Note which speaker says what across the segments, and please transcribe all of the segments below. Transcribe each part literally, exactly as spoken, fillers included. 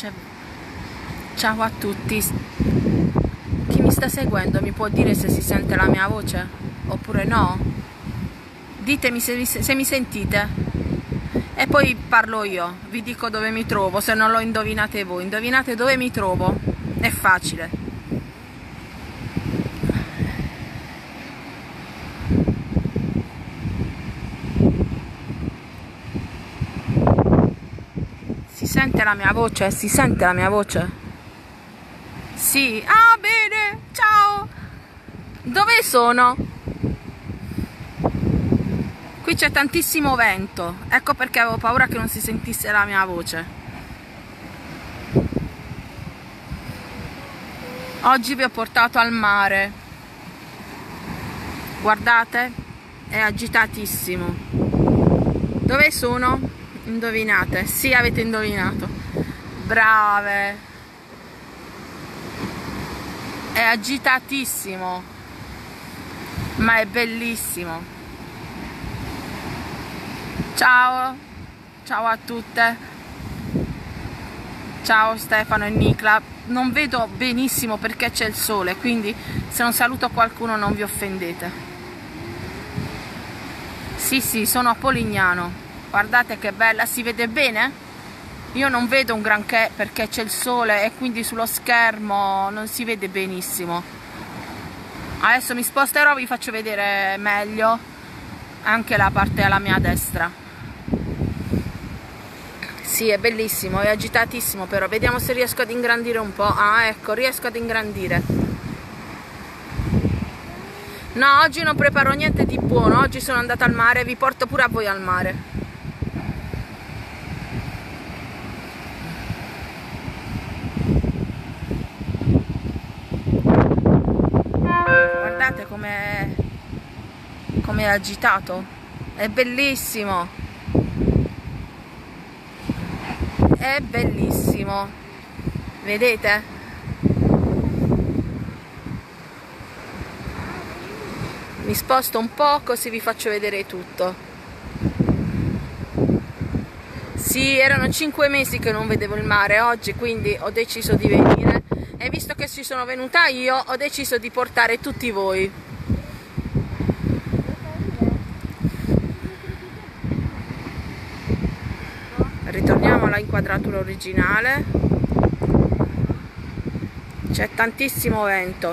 Speaker 1: voce. Ciao a tutti. Chi mi sta seguendo mi può dire se si sente la mia voce oppure no? Ditemi se mi, se mi sentite e poi parlo io, vi dico dove mi trovo, se non lo indovinate voi. Indovinate dove mi trovo? È facile. Si sente la mia voce? Si sente la mia voce? Sì. Ah, bene, ciao. Dove sono? Qui c'è tantissimo vento, ecco perché avevo paura che non si sentisse la mia voce. Oggi vi ho portato al mare. Guardate, è agitatissimo. Dove sono? Indovinate? Sì, avete indovinato. Brave. È agitatissimo, ma è bellissimo. Ciao, ciao a tutte. Ciao Stefano e Nicla. Non vedo benissimo perché c'è il sole, quindi se non saluto qualcuno non vi offendete. Sì, sì, sono a Polignano. Guardate che bella, si vede bene? Io non vedo un granché perché c'è il sole e quindi sullo schermo non si vede benissimo. Adesso mi sposterò, vi faccio vedere meglio anche la parte alla mia destra. Sì, è bellissimo, è agitatissimo, però vediamo se riesco ad ingrandire un po'. Ah, ecco, riesco ad ingrandire. No, oggi non preparo niente di buono, oggi sono andata al mare, vi porto pure a voi al mare. Guardate com'è com'è agitato, è bellissimo, è bellissimo, vedete? Mi sposto un po' così vi faccio vedere tutto. Sì, erano cinque mesi che non vedevo il mare oggi, quindi ho deciso di venire. E visto che ci sono venuta io, ho deciso di portare tutti voi. Ritorniamo alla inquadratura originale. C'è tantissimo vento.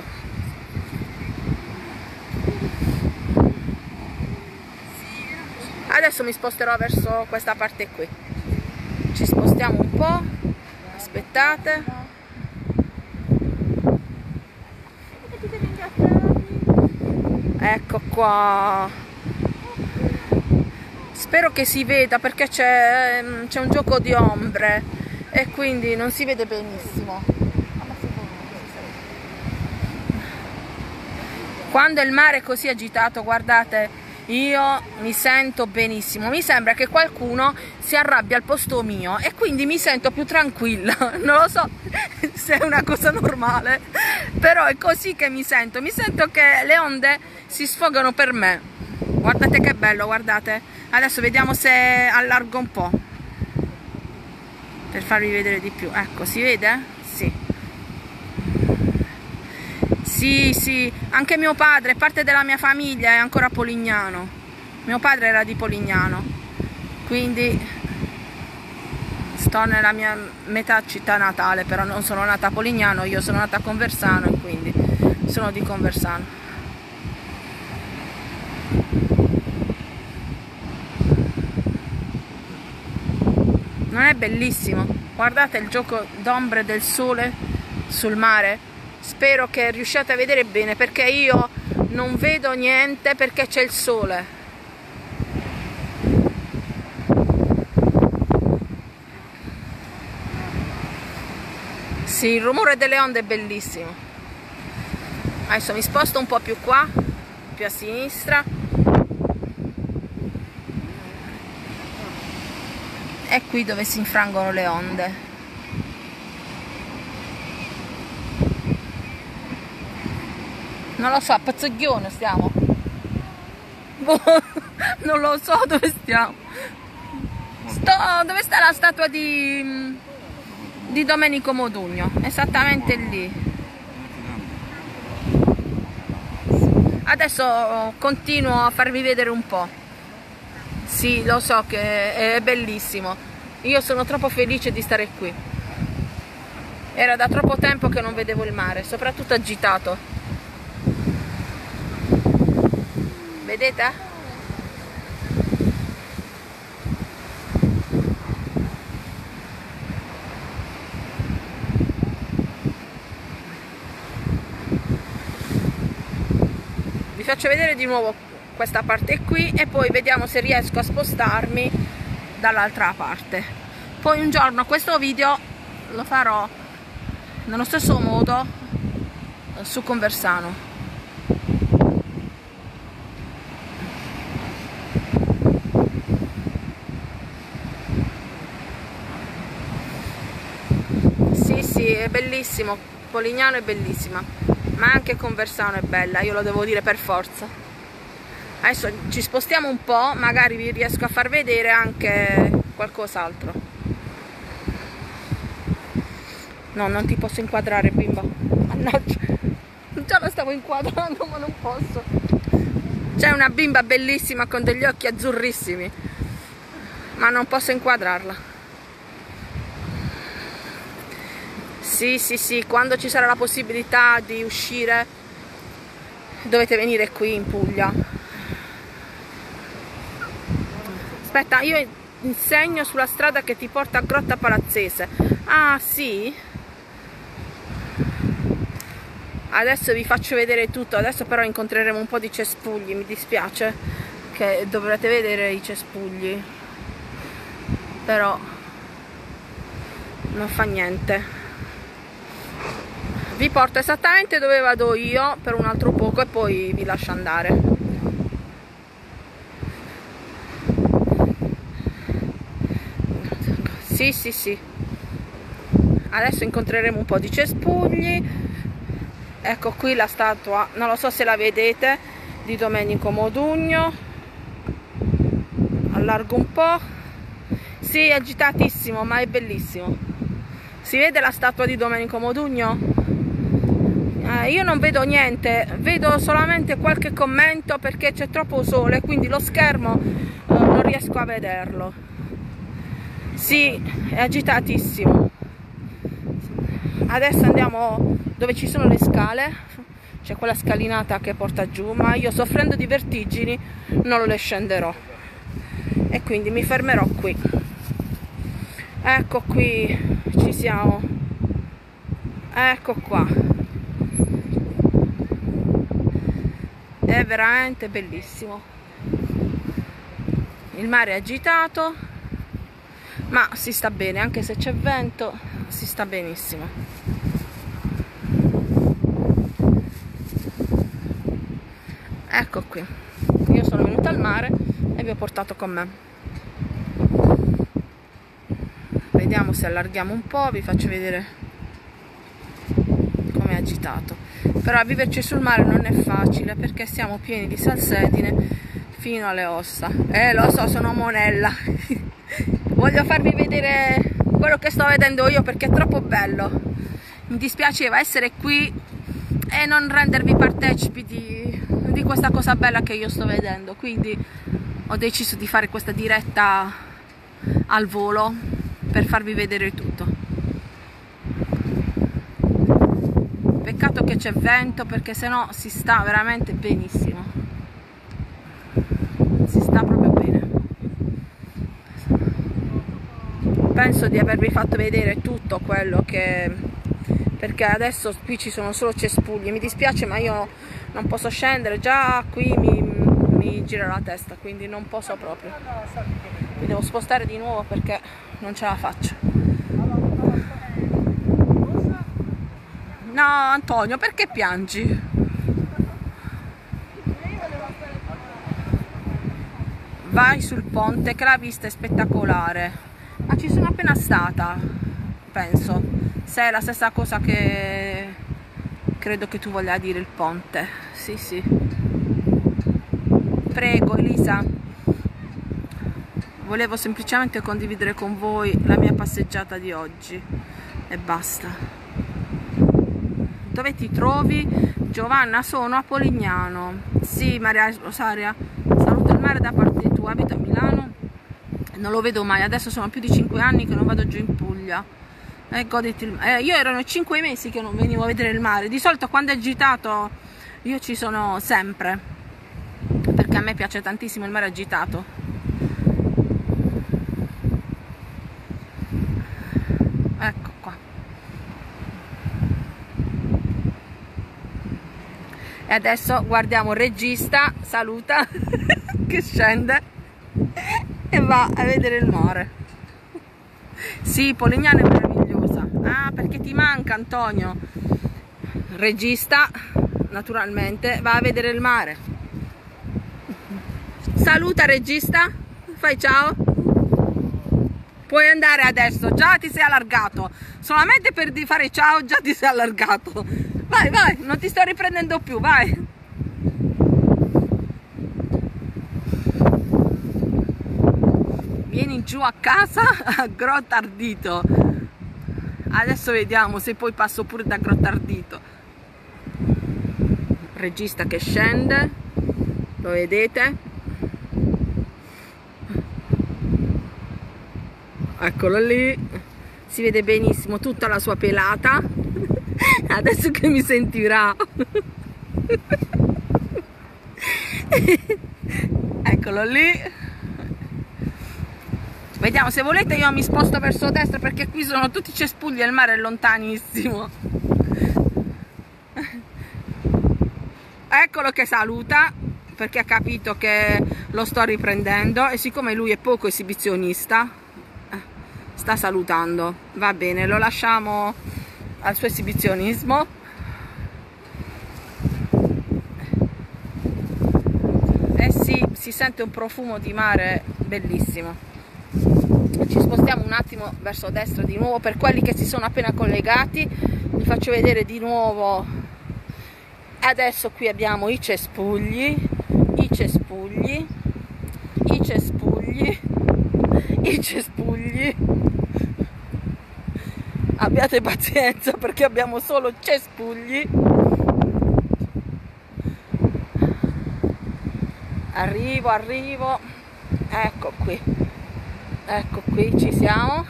Speaker 1: Adesso mi sposterò verso questa parte qui. Ci spostiamo un po'. Aspettate. Ecco qua, spero che si veda perché c'è un gioco di ombre e quindi non si vede benissimo. Quando il mare è così agitato, guardate, io mi sento benissimo, mi sembra che qualcuno si arrabbia al posto mio e quindi mi sento più tranquilla. Non lo so se è una cosa normale, però è così che mi sento, mi sento che le onde si sfogano per me. Guardate che bello, guardate. Adesso vediamo se allargo un po' per farvi vedere di più. Ecco, si vede? Sì. Sì, sì, anche mio padre, parte della mia famiglia è ancora a Polignano. Mio padre era di Polignano, quindi sto nella mia metà città natale, però non sono nata a Polignano, io sono nata a Conversano e quindi sono di Conversano. Non è bellissimo? Guardate il gioco d'ombre del sole sul mare. Spero che riusciate a vedere bene perché io non vedo niente perché c'è il sole. Sì, il rumore delle onde è bellissimo. Adesso mi sposto un po' più qua, più a sinistra. È qui dove si infrangono le onde. Non lo so, a Pozzoglione stiamo. Non lo so dove stiamo. Sto, dove sta la statua di di Domenico Modugno, esattamente lì. Adesso continuo a farvi vedere un po'. Sì, lo so che è bellissimo. Io sono troppo felice di stare qui. Era da troppo tempo che non vedevo il mare, soprattutto agitato. Vedete? Vi faccio vedere di nuovo questa parte qui e poi vediamo se riesco a spostarmi dall'altra parte. Poi un giorno questo video lo farò nello stesso modo su Conversano. Sì, sì, è bellissimo, Polignano è bellissima, ma anche Conversano è bella, io lo devo dire per forza. Adesso ci spostiamo un po', magari vi riesco a far vedere anche qualcos'altro. No, non ti posso inquadrare, bimba. Mannaggia, già la stavo inquadrando ma non posso. C'è una bimba bellissima con degli occhi azzurrissimi, ma non posso inquadrarla. Sì, sì, sì, quando ci sarà la possibilità di uscire dovete venire qui in Puglia. Aspetta, io insegno sulla strada che ti porta a Grotta Palazzese. Ah, sì? Adesso vi faccio vedere tutto. Adesso però incontreremo un po' di cespugli. Mi dispiace che dovrete vedere i cespugli, però non fa niente. Vi porto esattamente dove vado io per un altro poco e poi vi lascio andare. Sì, sì, sì. Adesso incontreremo un po' di cespugli. Ecco qui la statua, non lo so se la vedete, di Domenico Modugno. Allargo un po'. Sì, è agitatissimo, ma è bellissimo. Si vede la statua di Domenico Modugno? Eh, io non vedo niente, vedo solamente qualche commento perché c'è troppo sole, quindi lo schermo eh, non riesco a vederlo. Sì, è agitatissimo. Adesso andiamo dove ci sono le scale, c'è quella scalinata che porta giù, ma io soffrendo di vertigini non le scenderò e quindi mi fermerò qui. Ecco qui, ci siamo. Ecco qua. È veramente bellissimo. Il mare è agitato, ma si sta bene, anche se c'è vento, si sta benissimo. Ecco qui, io sono venuta al mare e vi ho portato con me. Vediamo se allarghiamo un po', vi faccio vedere come è agitato. Però viverci sul mare non è facile perché siamo pieni di salsedine fino alle ossa. Eh, lo so, sono monella. Voglio farvi vedere quello che sto vedendo io perché è troppo bello. Mi dispiaceva essere qui e non rendervi partecipi di, di questa cosa bella che io sto vedendo, quindi ho deciso di fare questa diretta al volo per farvi vedere tutto. Peccato che c'è vento perché sennò si sta veramente benissimo, si sta proprio bene. Penso di avervi fatto vedere tutto quello che, perché adesso qui ci sono solo cespugli. Mi dispiace ma io non posso scendere, già qui mi, mi gira la testa, quindi non posso proprio, mi devo spostare di nuovo perché non ce la faccio. No Antonio, perché piangi? Vai sul ponte che la vista è spettacolare. Ma ci sono appena stata, penso, se è la stessa cosa che credo che tu voglia dire il ponte. Sì, sì. Prego Elisa, volevo semplicemente condividere con voi la mia passeggiata di oggi. e basta. Dove ti trovi? Giovanna, sono a Polignano. Sì, Maria Rosaria, saluto il mare da parte tua. Abito a Milano, non lo vedo mai, adesso sono più di cinque anni che non vado giù in Puglia. Eh, goditi il... eh, io erano cinque mesi che non venivo a vedere il mare. Di solito quando è agitato io ci sono sempre, perché a me piace tantissimo il mare agitato. Ecco qua. E adesso guardiamo il regista, saluta, che scende e va a vedere il mare. Sì, Polignano è meravigliosa. Ah, perché ti manca, Antonio. Il regista, naturalmente, va a vedere il mare. Saluta, regista. Fai ciao. Puoi andare adesso, già ti sei allargato. Solamente per fare ciao già ti sei allargato. Vai, vai, non ti sto riprendendo più, vai. Vieni giù a casa a Grottardito. Adesso vediamo se poi passo pure da Grottardito. Regista che scende, lo vedete? Eccolo lì, si vede benissimo tutta la sua pelata. Adesso che mi sentirà. Eccolo lì. Vediamo, se volete io mi sposto verso destra perché qui sono tutti cespugli e il mare è lontanissimo. Eccolo che saluta perché ha capito che lo sto riprendendo e siccome lui è poco esibizionista sta salutando. Va bene, lo lasciamo al suo esibizionismo. Eh sì, si sente un profumo di mare bellissimo. Ci spostiamo un attimo verso destra di nuovo per quelli che si sono appena collegati. Vi faccio vedere di nuovo. Adesso qui abbiamo i cespugli, i cespugli, i cespugli, i cespugli. Abbiate pazienza perché abbiamo solo cespugli. Arrivo, arrivo. Ecco qui. Ecco qui, ci siamo.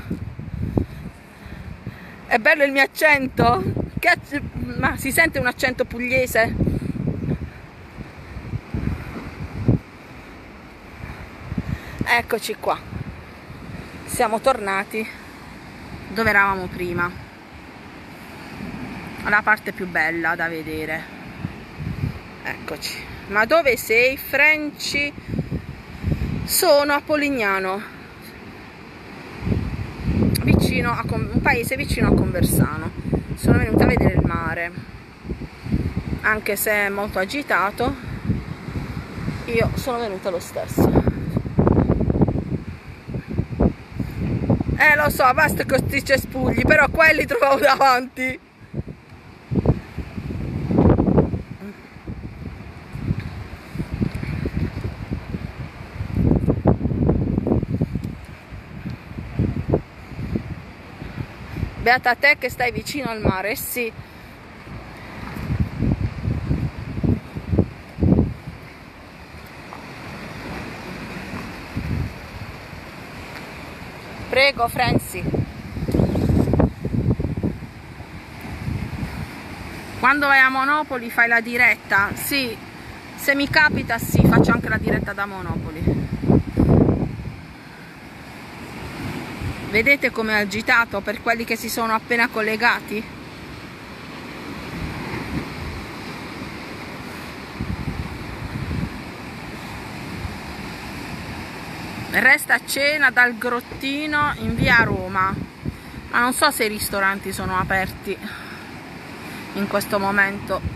Speaker 1: È bello il mio accento? Che... Ma si sente un accento pugliese? Eccoci qua. Siamo tornati dove eravamo prima. La parte più bella da vedere. Eccoci. Ma dove sei, Franci? Sono a Polignano. Vicino a un paese vicino a Conversano. Sono venuta a vedere il mare, anche se è molto agitato, io sono venuta lo stesso. Eh lo so, basta con questi cespugli, però quelli trovavo davanti. Beata te che stai vicino al mare, sì. Prego, Franci. Quando vai a Monopoli fai la diretta? Sì, se mi capita sì, faccio anche la diretta da Monopoli. Vedete com'è agitato per quelli che si sono appena collegati? Resta a cena dal Grottino in via Roma, ma non so se i ristoranti sono aperti in questo momento.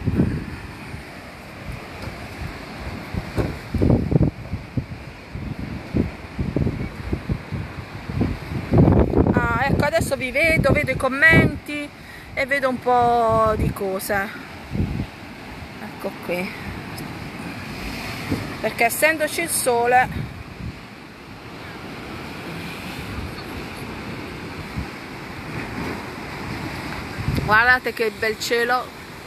Speaker 1: Ah, ecco, adesso vi vedo, vedo i commenti e vedo un po' di cose. Ecco qui, perché essendoci il sole Guardate che bel cielo.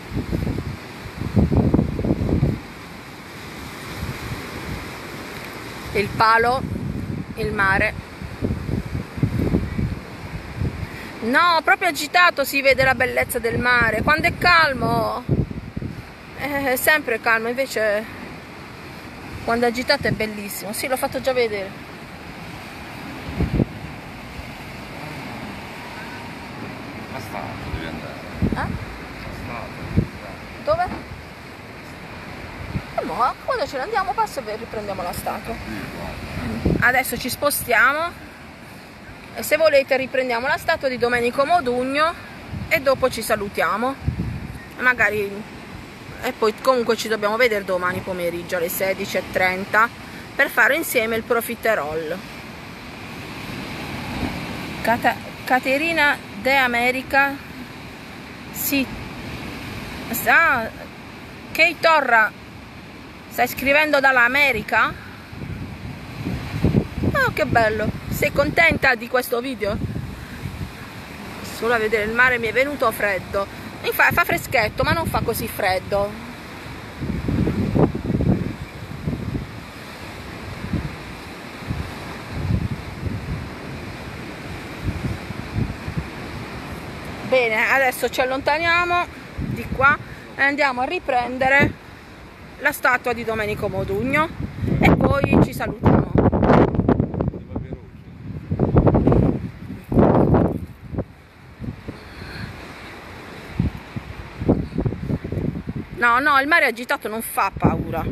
Speaker 1: Il palo, il mare. No, proprio agitato si vede la bellezza del mare. Quando è calmo è sempre calmo, invece quando è agitato è bellissimo. Sì, l'ho fatto già vedere.
Speaker 2: La statua devi andare.
Speaker 1: Eh?
Speaker 2: La statua.
Speaker 1: Dove? E mo, quando ce ne andiamo passa e riprendiamo la statua. Adesso ci spostiamo e se volete riprendiamo la statua di Domenico Modugno e dopo ci salutiamo. Magari e poi comunque ci dobbiamo vedere domani pomeriggio alle sedici e trenta per fare insieme il profiterol. Cata Caterina De America. Sì. Ah, Kate Torra. Stai scrivendo dall'America? Oh, che bello! Sei contenta di questo video? Solo a vedere il mare mi è venuto freddo. Infatti fa freschetto, ma non fa così freddo. Bene, adesso ci allontaniamo di qua e andiamo a riprendere la statua di Domenico Modugno e poi ci salutiamo. No, no, il mare agitato non fa paura.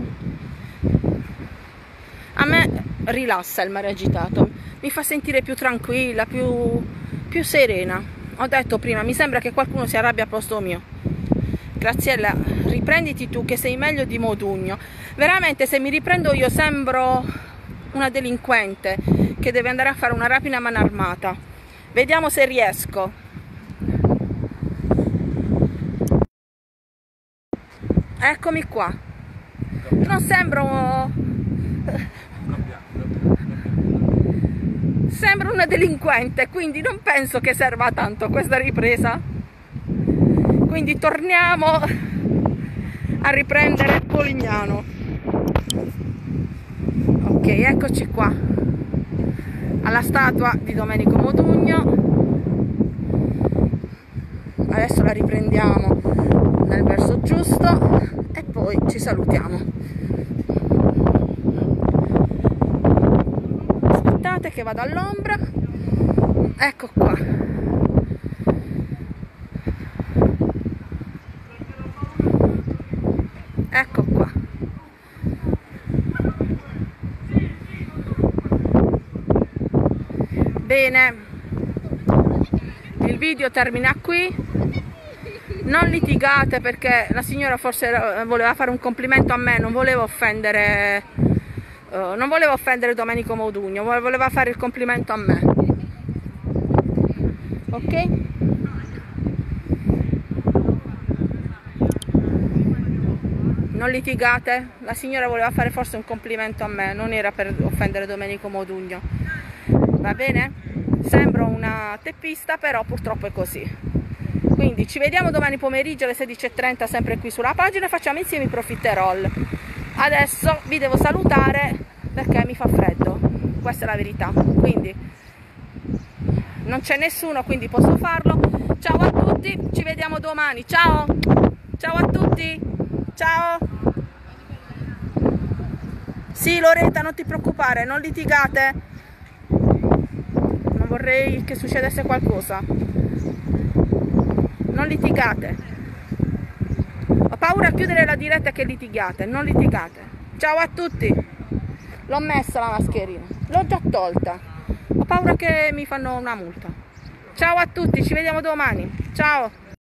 Speaker 1: A me rilassa il mare agitato, mi fa sentire più tranquilla, più, più serena. Ho detto prima, mi sembra che qualcuno si arrabbia al posto mio. Graziella, riprenditi tu che sei meglio di Modugno. Veramente se mi riprendo io sembro una delinquente che deve andare a fare una rapina a mano armata. Vediamo se riesco. Eccomi qua. Non sembro... Sembro una delinquente, quindi non penso che serva a tanto questa ripresa. Quindi torniamo a riprendere Polignano. Ok, eccoci qua alla statua di Domenico Modugno. Adesso la riprendiamo nel verso giusto e poi ci salutiamo. Aspettate che vado all'ombra. Ecco qua. Ecco qua. Bene, il video termina qui. Non litigate perché la signora forse voleva fare un complimento a me, non voleva offendere uh, non voleva offendere Domenico Modugno, voleva fare il complimento a me. Ok? Non litigate, la signora voleva fare forse un complimento a me, non era per offendere Domenico Modugno. Va bene? Sembro una teppista, però purtroppo è così. Quindi ci vediamo domani pomeriggio alle sedici e trenta sempre qui sulla pagina e facciamo insieme i profiterol. Adesso vi devo salutare perché mi fa freddo, questa è la verità. Quindi non c'è nessuno, quindi posso farlo. Ciao a tutti, ci vediamo domani. Ciao! Ciao a tutti! Ciao! Sì, Loretta, non ti preoccupare, non litigate. Non vorrei che succedesse qualcosa. Non litigate. Ho paura a chiudere la diretta che litigate. Non litigate. Ciao a tutti. L'ho messa la mascherina. L'ho già tolta. Ho paura che mi fanno una multa. Ciao a tutti, ci vediamo domani. Ciao.